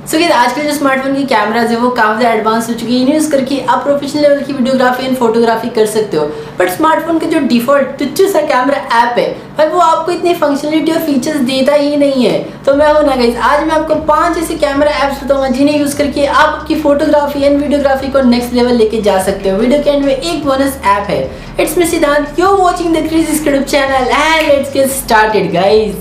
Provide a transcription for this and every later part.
So guys आज के जो स्मार्टफोन की कैमराज है वो काफ़ी ज़्यादा एडवांस हो चुकी है। इन्हें यूज़ करके आप प्रोफेशनल लेवल की वीडियोग्राफी एंड फोटोग्राफी कर सकते हो। बट स्मार्टफोन का जो डिफॉल्ट टुच्चू सा कैमरा ऐप है भाई वो आपको इतनी फंक्शनलिटी और फीचर्स देता ही नहीं है। तो मैं हूं ना गाइस, आज मैं आपको 5 ऐसे कैमरा ऐप्स बताऊंगा जिन्हें यूज़ करके आप आपकी फोटोग्राफी एंड वीडियोग्राफी को नेक्स्ट लेवल लेके जा सकते हो। वीडियो के एंड में एक बोनस ऐप है। It's me Siddhant, you are watching the crazy YouTube channel and let's get started guys.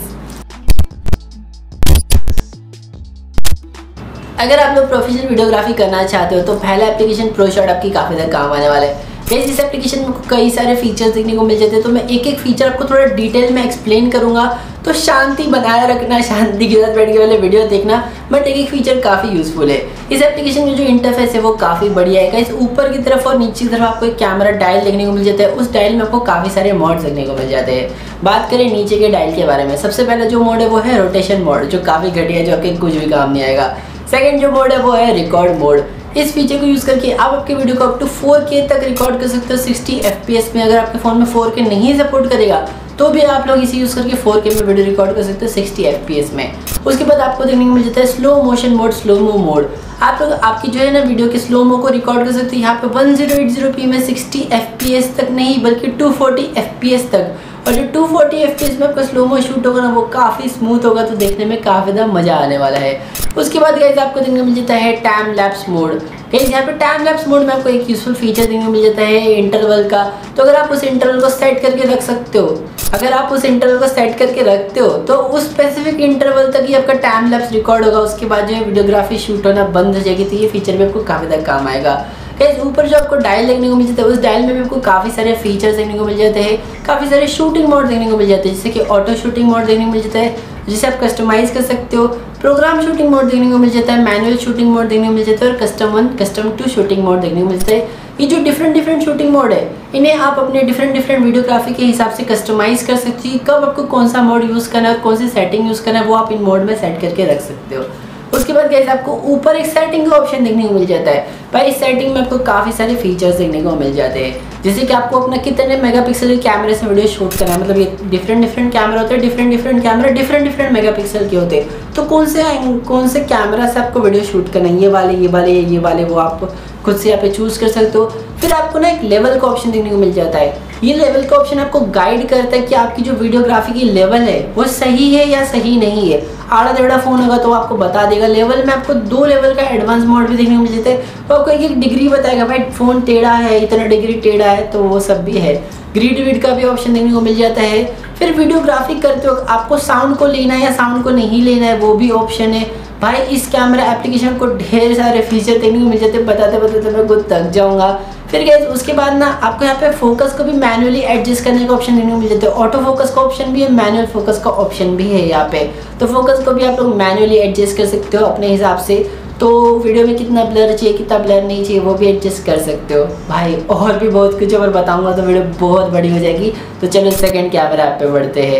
अगर आप लोग प्रोफेशनल वीडियोग्राफी करना चाहते हो तो पहला एप्लीकेशन प्रोशॉट आपकी काफ़ी ज़्यादा काम आने वाला है। गाइस इस एप्लीकेशन में कई सारे फीचर्स देखने को मिल जाते हैं, तो मैं एक एक फीचर आपको थोड़ा डिटेल में एक्सप्लेन करूंगा। तो शांति बनाए रखना, शांति के साथ बैठ के वाले वीडियो देखना, बट एक एक फीचर काफ़ी यूजफुल है। इस एप्लीकेशन में जो इंटरफेस है वो काफ़ी बढ़िया है। गाइस ऊपर की तरफ और नीचे की तरफ आपको एक कैमरा डायल देखने को मिल जाता है। उस डायल में आपको काफ़ी सारे मोड्स देखने को मिल जाते हैं। बात करें नीचे के डायल के बारे में, सबसे पहला जो मोड है वो है रोटेशन मोड, जो काफ़ी घटिया है, जो आपके कुछ भी काम नहीं आएगा। सेकंड जो मोड है वो है रिकॉर्ड मोड। इस फीचर को यूज़ करके आप आपके वीडियो को अप टू 4K तक रिकॉर्ड कर सकते हो 60 FPS में। अगर आपके फ़ोन में 4K नहीं सपोर्ट करेगा तो भी आप लोग इसे यूज़ करके 4K में वीडियो रिकॉर्ड कर सकते हो 60 FPS में। उसके बाद आपको देखने को मिल जाता है slow motion mode, slow mo mode. आप लोग आपकी जो है ना वीडियो के स्लो मो को रिकॉर्ड कर सकते हो यहाँ पे 1080p में 60 FPS तक नहीं बल्कि 240 FPS तक। और जो 240 FPS में आपका स्लो मो शूट होगा ना वो काफ़ी स्मूथ होगा, तो देखने में काफ़ी ज़्यादा मज़ा आने वाला है। उसके बाद गाइस आपको देखने को मिल जाता है टाइम लैप्स मोड। गाइस यहाँ पे टाइम लैप्स मोड में आपको एक यूजफुल फीचर देखने को मिल जाता है इंटरवल का। तो अगर आप उस इंटरवल को सेट करके रख सकते हो, अगर आप उस इंटरवल को सेट करके रखते हो तो उस स्पेसिफिक इंटरवल तक ही आपका टाइम लैप्स रिकॉर्ड होगा। उसके बाद जो है वीडियोग्राफी शूट होना बंद हो जाएगी। तो ये फीचर भी आपको काफ़ी ज़्यादा काम आएगा। गाइस ऊपर जो आपको डायल देखने को मिल जाता है उस डायल में भी आपको काफ़ी सारे फीचर्स देखने को मिल जाते हैं। काफ़ी सारे शूटिंग मोड देखने को मिल जाते हैं, जैसे कि ऑटो शूटिंग मोड देखने को मिल जाता है जिसे आप कस्टमाइज़ कर सकते हो। प्रोग्राम शूटिंग मोड देखने को मिल जाता है, मैनुअल शूटिंग मोड देखने को मिल जाता है और कस्टम टू शूटिंग मोड देखने को मिलता है। ये जो डिफरेंट शूटिंग मोड है इन्हें आप अपने डिफरेंट वीडियोग्राफी के हिसाब से कस्टमाइज़ कर सकते हो। कब आपको कौन सा मोड यूज़ करना है और कौन सी सेटिंग यूज़ करना है वो आप इन मोड में सेट करके रख सकते हो। उसके बाद गाइस आपको ऊपर एक सेटिंग का ऑप्शन देखने को मिल जाता है। भाई इस सेटिंग में आपको काफ़ी सारे फीचर्स देखने को मिल जाते हैं, जैसे कि आपको अपना कितने मेगापिक्सल के कैमरे से वीडियो शूट करना है। मतलब ये डिफरेंट कैमरा होते हैं, डिफरेंट कैमरा डिफरेंट मेगापिक्सल के होते हैं। तो कौन से कैमरा से आपको वीडियो शूट करना है, ये वाले वो आप खुद से यहाँ पे चूज़ कर सकते हो। फिर आपको ना एक लेवल का ऑप्शन देखने को मिल जाता है। ये लेवल का ऑप्शन आपको गाइड करता है कि आपकी जो वीडियोग्राफी की लेवल है वो सही है या सही नहीं है। आड़ा टेढ़ा फ़ोन होगा तो आपको बता देगा। लेवल में आपको 2 लेवल का एडवांस मोड भी देखने को मिल जाता है। तो आपको एक डिग्री बताएगा, भाई फ़ोन टेढ़ा है, इतना डिग्री टेढ़ा है, तो वो सब भी है। ग्रिड विड का भी ऑप्शन देखने को मिल जाता है। फिर वीडियोग्राफी करते वक्त आपको साउंड को लेना है या साउंड को नहीं लेना है वो भी ऑप्शन है। भाई इस कैमरा एप्लीकेशन को ढेर सारे फीचर देखने को मिल जाते हैं, बताते मैं खुद थक जाऊंगा। फिर गाइस उसके बाद ना आपको यहाँ पे फोकस को भी मैनुअली एडजस्ट करने का ऑप्शन देखने को मिल जाता है। ऑटो फोकस का ऑप्शन भी है, मैनुअल फोकस का ऑप्शन भी है यहाँ पे। तो फोकस को भी आप लोग मैनुअली एडजस्ट कर सकते हो अपने हिसाब से। तो वीडियो में कितना ब्लर चाहिए, कितना ब्लर नहीं चाहिए वो भी एडजस्ट कर सकते हो। भाई और भी बहुत कुछ अगर बताऊंगा तो वीडियो बहुत बड़ी हो जाएगी। तो चलो सेकेंड कैमरा ऐप पे बढ़ते हैं।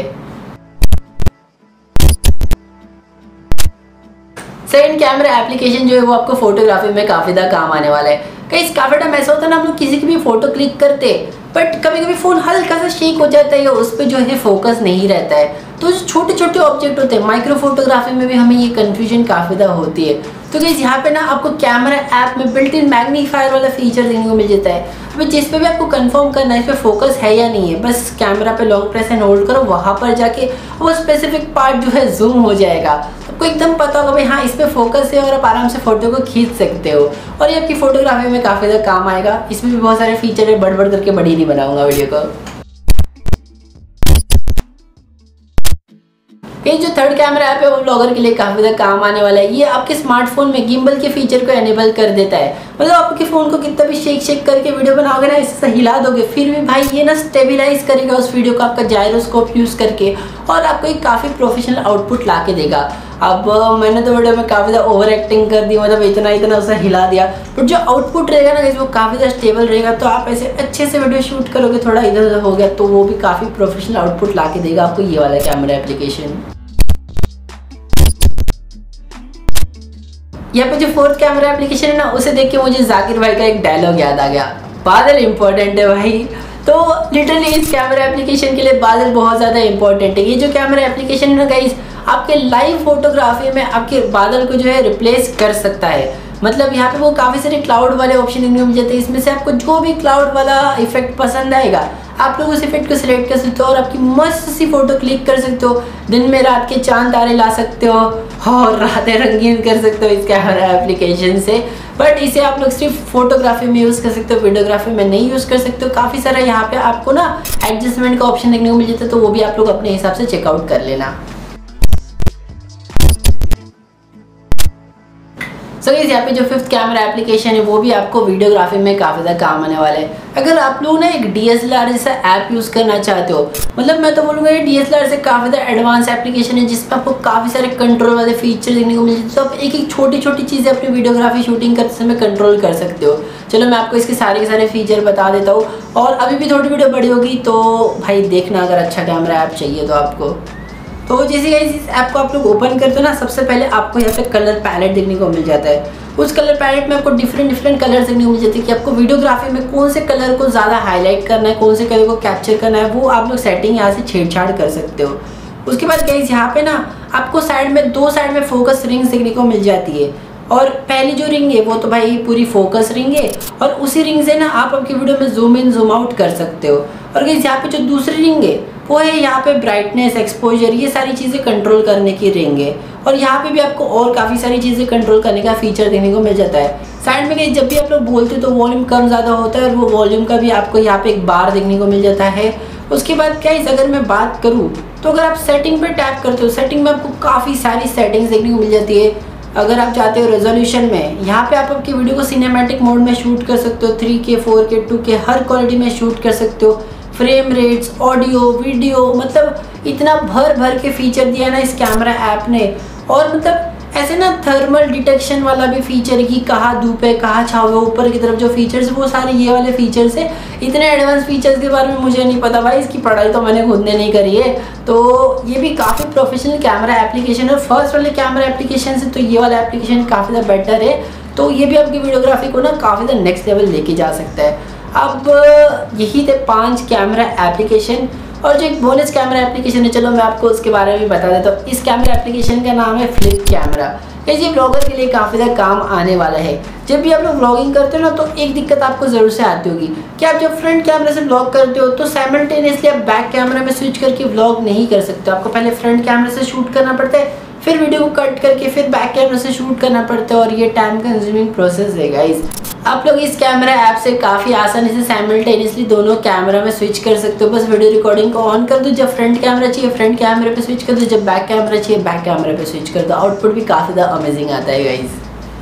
सेकंड कैमरा एप्लीकेशन जो है वो आपको फोटोग्राफी में काफ़ी ज़्यादा काम आने वाला है। कई काफ़ी टाइम ऐसा होता है ना, हम लोग किसी की भी फोटो क्लिक करते बट कभी कभी फ़ोन हल्का सा शेक हो जाता है या उस पर जो है फोकस नहीं रहता है। तो जो छोटे ऑब्जेक्ट होते हैं माइक्रो फोटोग्राफी में भी हमें ये कन्फ्यूजन काफ़ी ज़्यादा होती है। तो गाइस यहाँ पे ना आपको कैमरा ऐप में बिल्ट इन मैग्नीफायर वाला फीचर देखने को मिल जाता है। अभी जिस पे भी आपको कंफर्म करना है इस पर फोकस है या नहीं है, बस कैमरा पे लॉन्ग प्रेस एंड होल्ड करो, वहाँ पर जाके वो स्पेसिफिक पार्ट जो है जूम हो जाएगा। आपको एकदम पता होगा भाई हाँ इस पर फोकस है और आप आराम से फोटो को खींच सकते हो। और ये आपकी फोटोग्राफी में काफ़ी ज़्यादा काम आएगा। इसमें भी बहुत सारे फीचर है, बढ़ करके बड़ी नहीं बनाऊंगा वीडियो को। ये जो थर्ड कैमरा ऐप है वो ब्लॉगर के लिए काफ़ी ज़्यादा काम आने वाला है। ये आपके स्मार्टफोन में गिम्बल के फीचर को एनेबल कर देता है। मतलब आपके फ़ोन को कितना भी शेक करके वीडियो बनाओगे ना, इससे हिला दोगे फिर भी भाई ये ना स्टेबलाइज करेगा उस वीडियो को आपका जायरोस्कोप यूज़ करके और आपको एक काफ़ी प्रोफेशनल आउटपुट ला के देगा। अब मैंने तो वीडियो में काफ़ी ज़्यादा ओवर एक्टिंग कर दी, मतलब इतना उसे हिला दिया, बट जो आउटपुट रहेगा ना वो काफ़ी ज़्यादा स्टेबल रहेगा। तो आप ऐसे अच्छे से वीडियो शूट करोगे, थोड़ा इधर उधर हो गया तो वो भी काफ़ी प्रोफेशनल आउटपुट ला के देगा आपको ये वाला कैमरा एप्लीकेशन। यहाँ पे जो फोर्थ कैमरा एप्लीकेशन है ना उसे देख के मुझे जाकिर भाई का एक डायलॉग याद आ गया, बादल इंपॉर्टेंट है भाई। तो लिटरली इस कैमरा एप्लीकेशन के लिए बादल बहुत ज़्यादा इंपॉर्टेंट है। ये जो कैमरा एप्लीकेशन है ना गाइस आपके लाइव फोटोग्राफी में आपके बादल को जो है रिप्लेस कर सकता है। मतलब यहाँ पे वो काफ़ी सारे क्लाउड वाले ऑप्शन देखने को मिल जाते हैं। इसमें से आपको जो भी क्लाउड वाला इफेक्ट पसंद आएगा आप लोग उस इफेक्ट को सिलेक्ट कर सकते हो और आपकी मस्त सी फोटो क्लिक कर सकते हो। दिन में रात के चांद तारे ला सकते हो और रातें रंगीन कर सकते हो इस कैमरा एप्लीकेशन से। बट इसे आप लोग सिर्फ फोटोग्राफी में यूज़ कर सकते हो, वीडियोग्राफी में नहीं यूज़ कर सकते हो। काफ़ी सारा यहाँ पे आपको ना एडजस्टमेंट का ऑप्शन देखने को मिल जाता है, तो वो भी आप लोग अपने हिसाब से चेकआउट कर लेना। सो गाइस यहाँ पे जो 5th कैमरा एप्लीकेशन है वो भी आपको वीडियोग्राफी में काफ़ी ज़्यादा काम आने वाला है। अगर आप लोग ना एक DSLR जैसा ऐप यूज़ करना चाहते हो, मतलब मैं तो बोलूँगा ये DSLR से काफ़ी ज़्यादा एडवांस एप्लीकेशन है जिसमें आपको काफ़ी सारे कंट्रोल वाले फीचर देखने को मिल जाते हैं। तो आप एक एक छोटी छोटी चीज़ें अपनी वीडियोग्राफी शूटिंग करते समय कंट्रोल कर सकते हो। चलो मैं आपको इसके सारे के सारे फीचर बता देता हूँ और अभी भी थोड़ी वीडियो बड़ी होगी तो भाई देखना अगर अच्छा कैमरा ऐप चाहिए तो आपको। तो जैसे गाइस इस ऐप को आप लोग ओपन करते हो ना, सबसे पहले आपको यहाँ पे कलर पैलेट देखने को मिल जाता है। उस कलर पैलेट में आपको डिफरेंट कलर्स देखने को मिल जाते हैं कि आपको वीडियोग्राफी में कौन से कलर को ज़्यादा हाईलाइट करना है, कौन से कलर को कैप्चर करना है, वो आप लोग सेटिंग यहाँ से छेड़छाड़ कर सकते हो। उसके बाद गाइस यहाँ पे ना आपको साइड में 2 साइड में फोकस रिंग्स देखने को मिल जाती है। और पहली जो रिंग है वो तो भाई पूरी फोकस रिंग है और उसी रिंग से ना आप आपकी वीडियो में जूम इन जूम आउट कर सकते हो। और गाइस यहाँ पे जो दूसरी रिंग है वो है यहाँ पे ब्राइटनेस, एक्सपोजर, ये सारी चीज़ें कंट्रोल करने की रिंग है। और यहाँ पे भी आपको और काफ़ी सारी चीज़ें कंट्रोल करने का फीचर देखने को मिल जाता है। साइड में जब भी आप लोग बोलते हो तो वॉल्यूम कम ज़्यादा होता है और वो वॉल्यूम का भी आपको यहाँ पे एक बार देखने को मिल जाता है। उसके बाद क्या इस अगर मैं बात करूँ तो अगर आप सेटिंग पर टैप करते हो, सेटिंग में आपको काफ़ी सारी सेटिंग्स देखने को मिल जाती है। अगर आप चाहते हो रेजोल्यूशन में, यहाँ पे आप आपकी वीडियो को सिनेमैटिक मोड में शूट कर सकते हो, 3K 4K 2K हर क्वालिटी में शूट कर सकते हो। फ्रेम रेट्स, ऑडियो, वीडियो, मतलब इतना भर के फीचर दिया ना इस कैमरा ऐप ने। और मतलब ऐसे ना थर्मल डिटेक्शन वाला भी फीचर कि कहाँ धूप है कहाँ छाव है, ऊपर की तरफ जो फीचर्स वो सारे ये वाले फीचर्स है। इतने एडवांस फीचर्स के बारे में मुझे नहीं पता भाई, इसकी पढ़ाई तो मैंने खुद ने नहीं करी है। तो ये भी काफ़ी प्रोफेशनल कैमरा एप्लीकेशन है। फर्स्ट वाले कैमरा एप्लीकेशन से तो ये वाला एप्लीकेशन काफ़ी ज़्यादा बेटर है। तो ये भी आपकी वीडियोग्राफी को ना काफ़ी ज़्यादा नेक्स्ट लेवल लेके जा सकता है। अब यही थे 5 कैमरा एप्लीकेशन और जो एक बोनस कैमरा एप्लीकेशन है, चलो मैं आपको उसके बारे में बता देता हूँ। इस कैमरा एप्लीकेशन का नाम है फ्लिप कैमरा। ये ब्लॉगर के लिए काफ़ी ज़्यादा काम आने वाला है। जब भी आप लोग व्लॉगिंग करते हो ना तो एक दिक्कत आपको ज़रूर से आती होगी कि आप जब फ्रंट कैमरे से व्लॉग करते हो तो साइमल्टेनियसली आप बैक कैमरा में स्विच करके व्लॉग नहीं कर सकते। आपको पहले फ्रंट कैमरे से शूट करना पड़ता है, फिर वीडियो को कट करके फिर बैक कैमरा से शूट करना पड़ता है और ये टाइम कंज्यूमिंग प्रोसेस है गाइस। आप लोग इस कैमरा ऐप से काफ़ी आसानी से साइमल्टेनियसली दोनों कैमरा में स्विच कर सकते हो। बस वीडियो रिकॉर्डिंग को ऑन कर दो, जब फ्रंट कैमरा चाहिए फ्रंट कैमरे पे स्विच कर दो, जब बैक कैमरा चाहिए बैक कैमरे पे स्विच कर दो। आउटपुट भी काफ़ी ज़्यादा अमेजिंग आता है गाइस।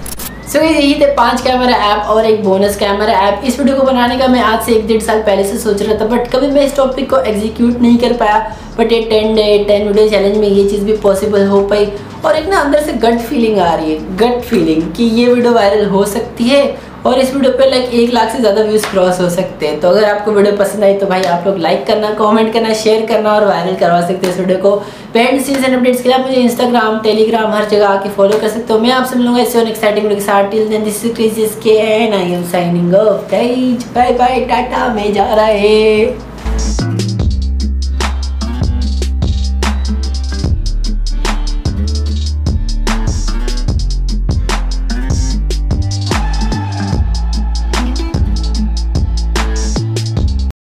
सो यही थे 5 कैमरा ऐप और एक बोनस कैमरा ऐप। इस वीडियो को बनाने का मैं आज से 1-1.5 साल पहले से सोच रहा था, बट कभी मैं इस टॉपिक को एग्जीक्यूट नहीं कर पाया। बट ये 10 वीडियो चैलेंज में ये चीज़ भी पॉसिबल हो पाई और एक ना अंदर से गट फीलिंग आ रही है, गट फीलिंग कि ये वीडियो वायरल हो सकती है और इस वीडियो पे लाइक 1 लाख से ज़्यादा व्यूज़ क्रॉस हो सकते हैं। तो अगर आपको वीडियो पसंद आई तो भाई आप लोग लाइक करना, कमेंट करना, शेयर करना और वायरल करवा सकते हैं इस वीडियो को। Behind the scenes and updates के लिए आप मुझे इंस्टाग्राम, टेलीग्राम हर जगह आके फॉलो कर सकते हो। मैं आपसे मिलूंगा इससे एक्साइटिंग वीडियो के साथ। Till then this is Chris K and I am signing off. Bye bye, टाटा, मैं जा रहा है।